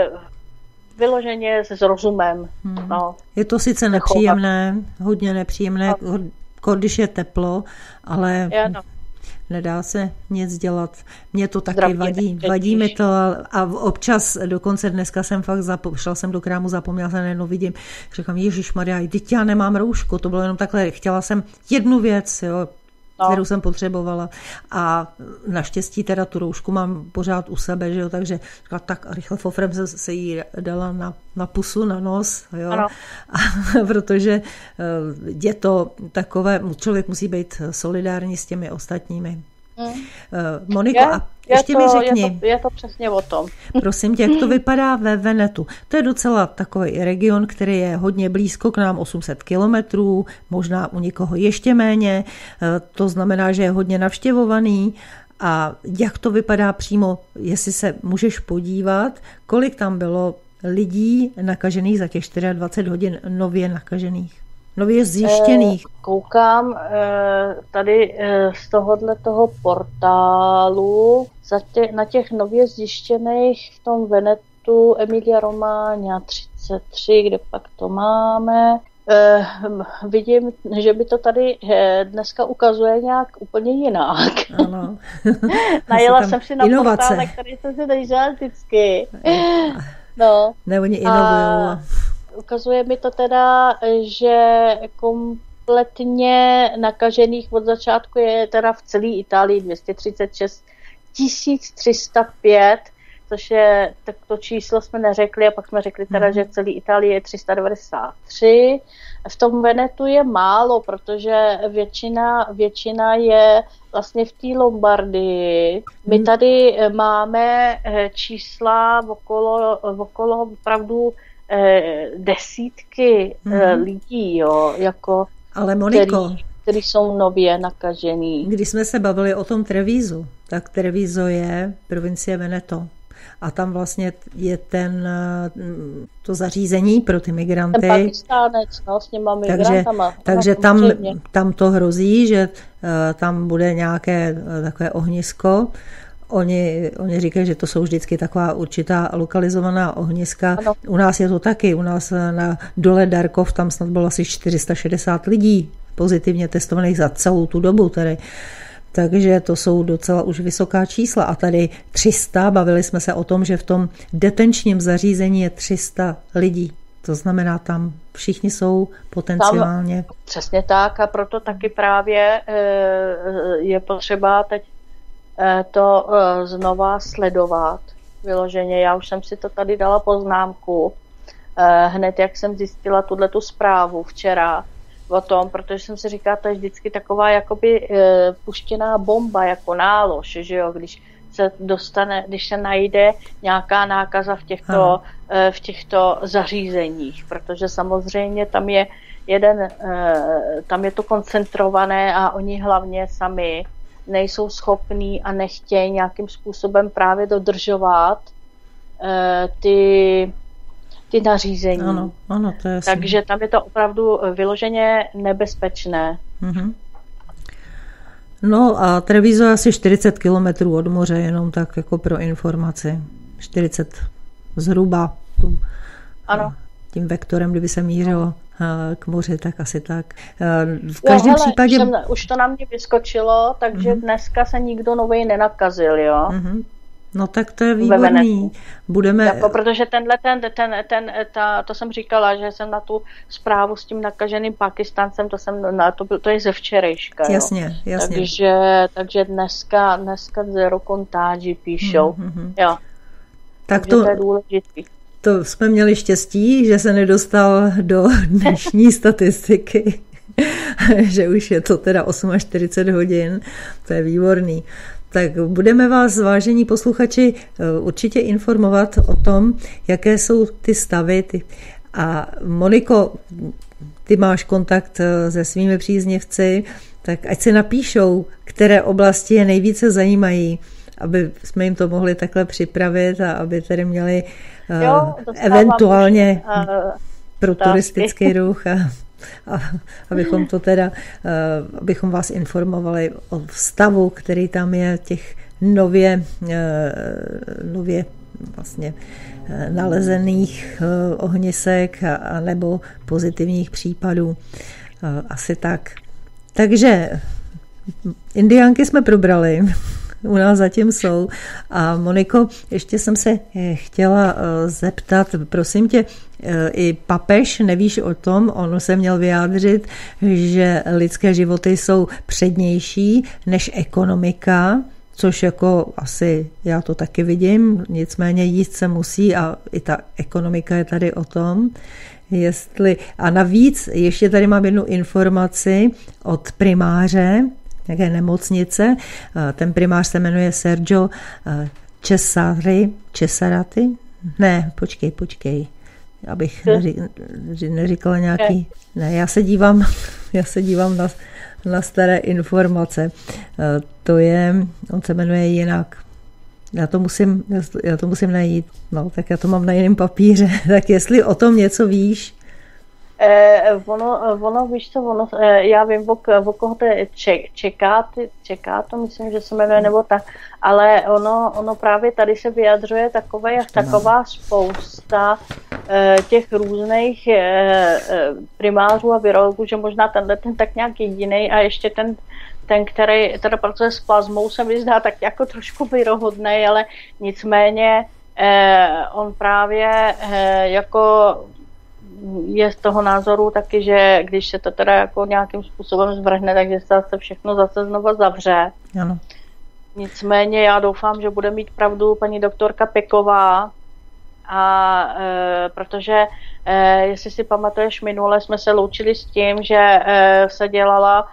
vyloženě s rozumem. No. Je to sice nepříjemné, hodně nepříjemné, když je teplo, ale nedá se nic dělat. Mě to taky vadí mi to a občas, dokonce dneska jsem fakt šla jsem do krámu, zapomněla jsem, jednou vidím, říkám, ježišmarja, teď já nemám roušku, to bylo jenom takhle, chtěla jsem jednu věc, jo, kterou jsem potřebovala a naštěstí teda tu roušku mám pořád u sebe, že jo, takže tak rychle fofrem se jí dala na pusu, na nos, jo, a, protože je to takové, člověk musí být solidární s těmi ostatními. Moniko, a ještě mi řekni. Je to přesně o tom. Prosím tě, jak to vypadá ve Venetu? To je docela takový region, který je hodně blízko k nám, 800 kilometrů, možná u někoho ještě méně. To znamená, že je hodně navštěvovaný. A jak to vypadá přímo, jestli se můžeš podívat, kolik tam bylo lidí nakažených za těch 24 hodin nově nakažených? Nově zjištěných. Koukám tady z toho portálu na těch nově zjištěných v tom Venetu Emilia Romagna 33, kde pak to máme. Vidím, že by to tady dneska ukazuje nějak úplně jinak. Ano. Najela jsem si na portále, který jsem si držela vždycky. No. Ne, oni inovujou. Ukazuje mi to teda, že kompletně nakažených od začátku je teda v celé Itálii 236 305, což je, tak to číslo jsme neřekli a pak jsme řekli teda, že v celé Itálii je 393. V tom Venetu je málo, protože většina je vlastně v té Lombardii. My tady máme čísla okolo opravdu desítky lidí, jo, jako ale Moniko, který jsou nově nakažený. Když jsme se bavili o tom Trevisu, tak Treviso je provincie Veneto. a tam vlastně je to zařízení pro ty migranty. Ten Pakistánec, no, s těma migrantama. Takže tam to hrozí, že tam bude nějaké takové ohnisko. Oni říkají, že to jsou vždycky taková určitá lokalizovaná ohniska. Ano. U nás je to taky. U nás na dole Darkov tam snad bylo asi 460 lidí pozitivně testovaných za celou tu dobu. Takže to jsou docela už vysoká čísla. A tady 300, bavili jsme se o tom, že v tom detenčním zařízení je 300 lidí. To znamená, tam všichni jsou potenciálně. Tam, přesně tak, a proto taky právě je potřeba teď to znova sledovat vyloženě. Já už jsem si to tady dala poznámku hned, jak jsem zjistila tu zprávu včera o tom, protože jsem si říkala, to je vždycky taková jakoby puštěná bomba, jako nálož, že jo, když se najde nějaká nákaza v těchto zařízeních, protože samozřejmě tam je tam je to koncentrované a oni hlavně sami nejsou schopní a nechtějí nějakým způsobem právě dodržovat ty nařízení. Ano, to je takže tam je to opravdu vyloženě nebezpečné. Mm-hmm. No a Treviso je asi 40 kilometrů od moře, jenom tak jako pro informaci. 40 zhruba. Ano. Tím vektorem, kdyby se mířilo k moři, tak asi tak. V každém případě... Už to na mě vyskočilo, takže dneska se nikdo novej nenakazil, jo? Mm-hmm. No tak to je výborný. Protože to jsem říkala, že jsem na tu zprávu s tím nakaženým Pakistáncem, to je ze včerejška. Jasně. Takže dneska zero contági píšou. Mm-hmm. Jo. Tak to je důležitý. To jsme měli štěstí, že se nedostal do dnešní statistiky, že už je to teda 48 hodin, to je výborný. Tak budeme vás, vážení posluchači, určitě informovat o tom, jaké jsou ty stavy. A Moniko, ty máš kontakt se svými příznivci, tak ať se napíšou, které oblasti je nejvíce zajímají, aby jsme jim to mohli takhle připravit a aby tedy měli eventuálně pro turistický ruch a abychom vás informovali o stavu, který tam je, těch nově vlastně nalezených ohnisek a nebo pozitivních případů. Asi tak. Takže Indiánky jsme probrali. U nás zatím jsou. A Moniko, ještě jsem se chtěla zeptat, prosím tě, i papež, nevíš o tom, on se měl vyjádřit, že lidské životy jsou přednější než ekonomika, což jako asi já to taky vidím, nicméně jíst se musí a i ta ekonomika je tady o tom. A navíc ještě tady mám jednu informaci od primáře nějaké nemocnice. Ten primář se jmenuje Sergio Cesarati. Ne, počkej. Abych neříkala nějaký... Ne, já se dívám na staré informace. On se jmenuje jinak. Já to musím najít. No, tak já to mám na jiném papíře. Tak jestli o tom něco víš... Víš co, já vím, o koho to je čeká to, myslím, že se jmenuje, nebo tak, ale ono právě tady se vyjadřuje taková spousta těch různých primářů a virologů, že možná ten tak nějak jedinej a ještě ten, který teda pracuje s plazmou, se mi zdá tak jako trošku věrohodnej, ale nicméně on právě jako je z toho názoru taky, že když se to teda jako nějakým způsobem zvrhne, takže se zase všechno znova zavře. Ano. Nicméně já doufám, že bude mít pravdu paní doktorka Peková, protože jestli si pamatuješ, minule jsme se loučili s tím, že se dělala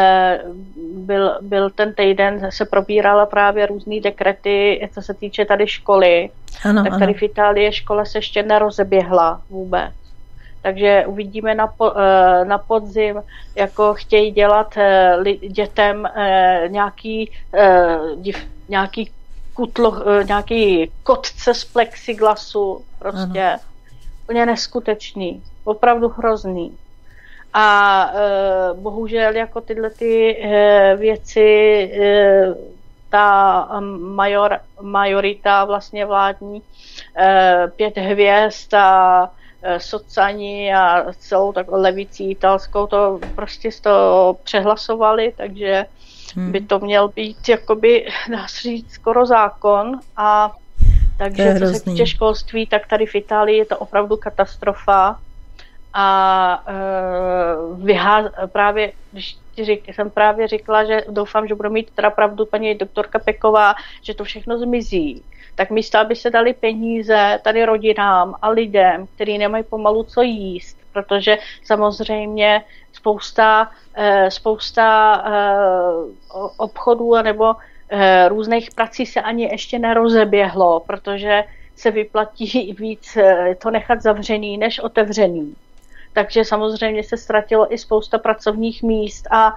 byl ten týden, se probírala právě různý dekrety, co se týče tady školy. Ano, tak tady v Itálii škola se ještě nerozeběhla vůbec. Takže uvidíme na podzim, jako chtějí dělat dětem nějaký nějaký kotce z plexiglasu, prostě úplně neskutečný, opravdu hrozný. A bohužel jako tyhle ty věci ta majorita vlastně vládní, 5 hvězd a socani a celou takovou levicí italskou to prostě to přehlasovali, takže by to měl být jakoby, dá se říct, skoro zákon. A takže co se týče školství, tak tady v Itálii je to opravdu katastrofa. A právě, když jsem právě říkala, že doufám, že bude mít teda pravdu paní doktorka Peková, že to všechno zmizí, tak místo, aby se dali peníze tady rodinám a lidem, kteří nemají pomalu co jíst, protože samozřejmě spousta obchodů nebo různých prací se ani ještě nerozeběhlo, protože se vyplatí víc to nechat zavřený než otevřený. Takže samozřejmě se ztratilo i spousta pracovních míst a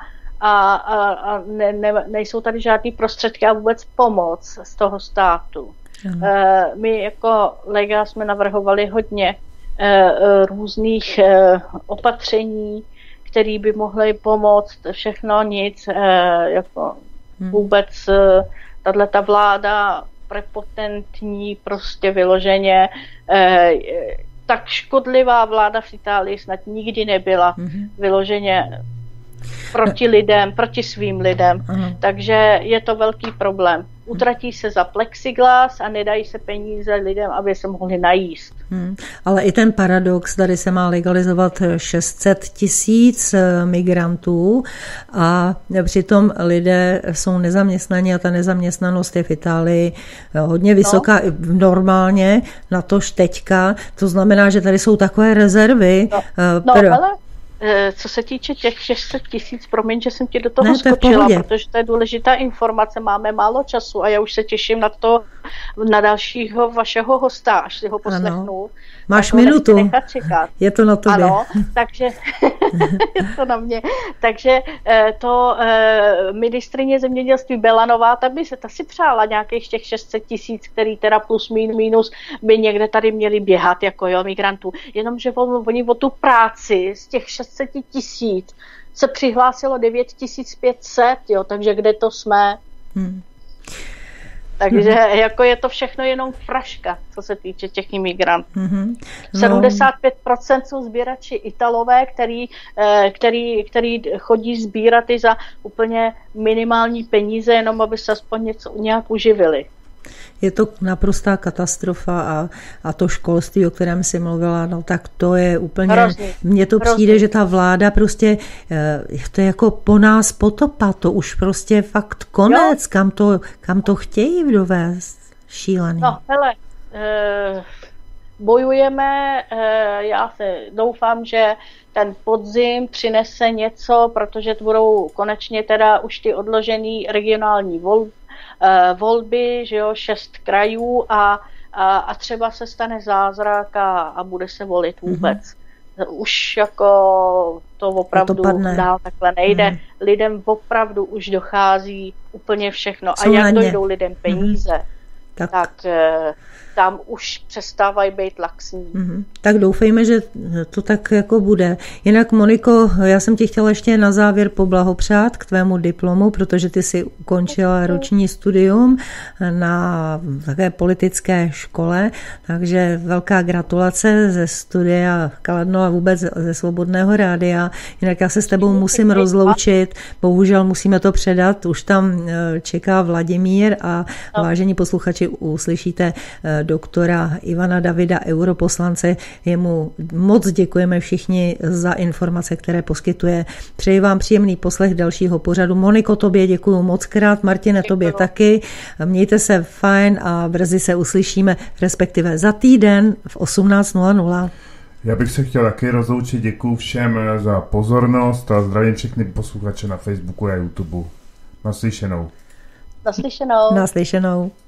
nejsou tady žádný prostředky a vůbec pomoc z toho státu. My jako Lega jsme navrhovali hodně různých opatření, které by mohly pomoct, všechno nic, jako vůbec tato vláda prepotentní, prostě vyloženě, tak škodlivá vláda v Itálii snad nikdy nebyla, vyloženě proti lidem, proti svým lidem, takže je to velký problém. Utratí se za plexiglas a nedají se peníze lidem, aby se mohli najíst. Ale i ten paradox, tady se má legalizovat 600 000 migrantů a přitom lidé jsou nezaměstnaní a ta nezaměstnanost je v Itálii hodně vysoká normálně, natož teďka. To znamená, že tady jsou takové rezervy. Ale co se týče těch 600 000, promiň, že jsem ti do toho skočila, protože to je důležitá informace, máme málo času a já už se těším na dalšího vašeho hosta, až si ho poslechnu. Máš minutu, je to na tobě. Ano, takže je to na mě. Takže to ministryně zemědělství Belanová, ta si přála nějakých těch 600 000, který teda plus minus by někde tady měli běhat, jako migrantů. Jenomže oni o tu práci z těch 600 000 se přihlásilo 9500, takže kde to jsme? Takže jako je to všechno jenom fraška, co se týče těch imigrantů. 75% jsou sběrači Italové, který chodí sbírat i za úplně minimální peníze, jenom aby se aspoň nějak uživili. Je to naprostá katastrofa a to školství, o kterém jsi mluvila, no tak to je úplně... Mně to přijde, že ta vláda prostě, to je jako po nás potopa, to už prostě fakt konec, kam to chtějí dovést, šílený. No, hele, bojujeme, já se doufám, že ten podzim přinese něco, protože to budou konečně teda už ty odložený regionální volby, že jo, 6 krajů a třeba se stane zázrak a bude se volit vůbec. Už jako to opravdu dál takhle nejde. Lidem opravdu už dochází úplně všechno. A jak dojdou lidem peníze, tak tam už přestávají být laxní. Tak doufejme, že to tak jako bude. Jinak, Moniko, já jsem ti chtěla ještě na závěr poblahopřát k tvému diplomu, protože ty jsi ukončila roční studium na také politické škole, takže velká gratulace ze studia Kladno a vůbec ze Svobodného rádia. Jinak já se s tebou musím rozloučit, bohužel musíme to předat, už tam čeká Vladimír a vážení posluchači uslyšíte doktora Ivana Davida, europoslance. Jemu moc děkujeme všichni za informace, které poskytuje. Přeji vám příjemný poslech dalšího pořadu. Moniko, tobě děkuju moc krát, Martine, tobě taky. Mějte se fajn a brzy se uslyšíme, respektive za týden v 18:00. Já bych se chtěl taky rozloučit. Děkuju všem za pozornost a zdravím všechny posluchače na Facebooku a YouTube. Naslyšenou. Naslyšenou. Naslyšenou.